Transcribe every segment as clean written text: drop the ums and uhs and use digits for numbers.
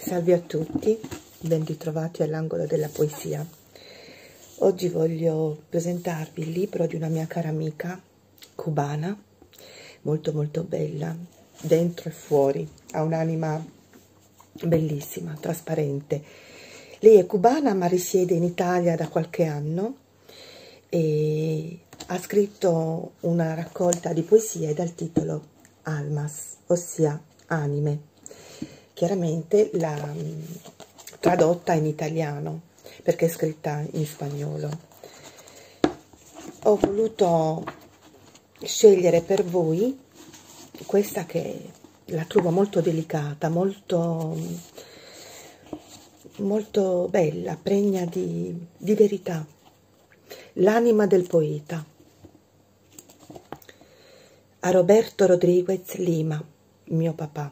Salve a tutti, ben ritrovati all'angolo della poesia. Oggi voglio presentarvi il libro di una mia cara amica cubana, molto molto bella, dentro e fuori, ha un'anima bellissima, trasparente. Lei è cubana ma risiede in Italia da qualche anno e ha scritto una raccolta di poesie dal titolo Almas, ossia anime. Chiaramente l'ha tradotta in italiano perché è scritta in spagnolo. Ho voluto scegliere per voi questa che la trovo molto delicata, molto bella, pregna di verità. L'anima del poeta. A Roberto Rodriguez Lima, mio papà.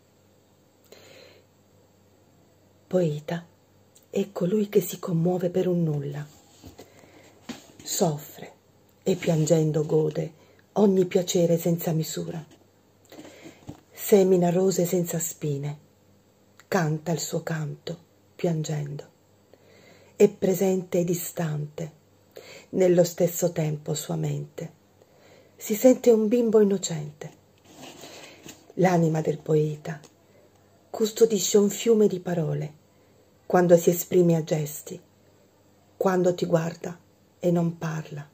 Poeta è colui che si commuove per un nulla, soffre e piangendo gode ogni piacere senza misura, semina rose senza spine, canta il suo canto piangendo, è presente e distante, nello stesso tempo sua mente, si sente un bimbo innocente. L'anima del poeta custodisce un fiume di parole quando si esprime a gesti, quando ti guarda e non parla.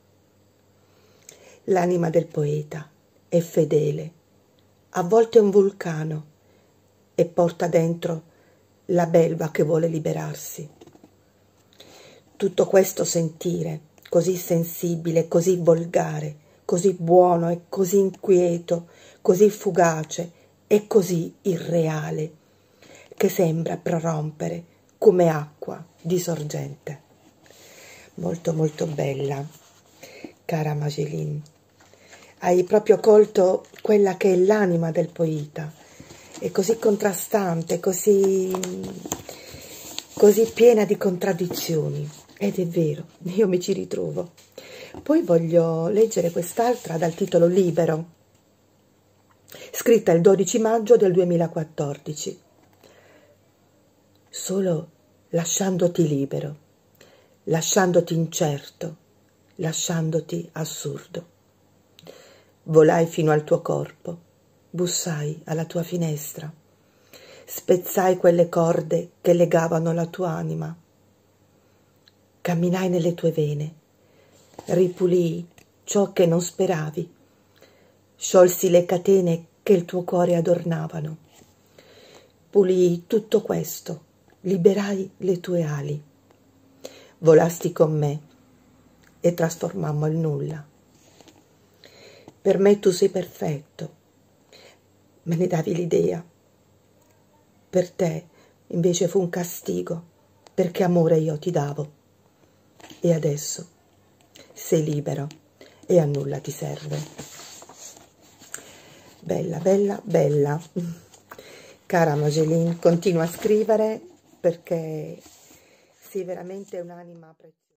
L'anima del poeta è fedele, a volte è un vulcano e porta dentro la belva che vuole liberarsi. Tutto questo sentire, così sensibile, così volgare, così buono e così inquieto, così fugace e così irreale, che sembra prorompere come acqua di sorgente. Molto molto bella, cara Mageline. Hai proprio colto quella che è l'anima del poeta. È così contrastante, così piena di contraddizioni. Ed è vero, io mi ci ritrovo. Poi voglio leggere quest'altra dal titolo Libero, scritta il 12 maggio del 2014. Solo lasciandoti libero, lasciandoti incerto, lasciandoti assurdo. Volai fino al tuo corpo, bussai alla tua finestra, spezzai quelle corde che legavano la tua anima, camminai nelle tue vene, ripulii ciò che non speravi, sciolsi le catene che il tuo cuore adornavano, pulii tutto questo, liberai le tue ali, volasti con me e trasformammo il nulla. Per me tu sei perfetto, me ne davi l'idea. Per te invece fu un castigo, perché amore io ti davo. E adesso sei libero e a nulla ti serve. Bella, bella, bella. Cara Mageline, continua a scrivere perché sei veramente un'anima preziosa.